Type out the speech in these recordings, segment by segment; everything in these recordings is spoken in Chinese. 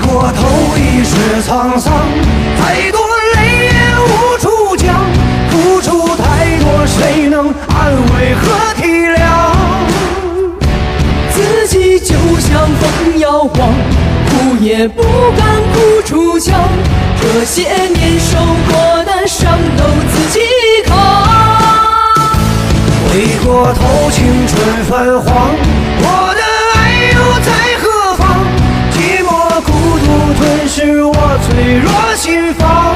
过头已是沧桑，太多泪也无处讲，付出太多，谁能安慰和体谅？ 自己就像风摇晃，哭也不敢哭出腔，这些年受过的伤都自己扛。 回过头，青春泛黄，我的爱又在何方？寂寞孤独吞噬我脆弱心房。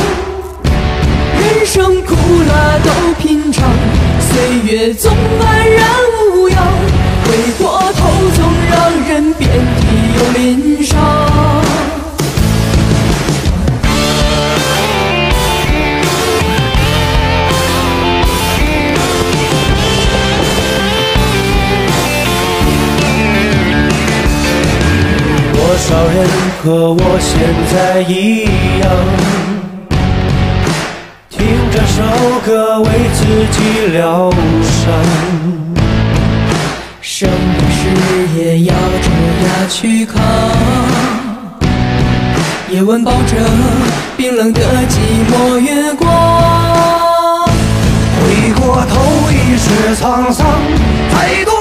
人生苦辣都品尝，岁月总安然无恙，回过头总让人遍体有鳞伤。 多少人和我现在一样，听这首歌为自己疗伤。 生的事也咬着牙去扛，夜晚抱着冰冷的寂寞月光。 回过头已是沧桑，太多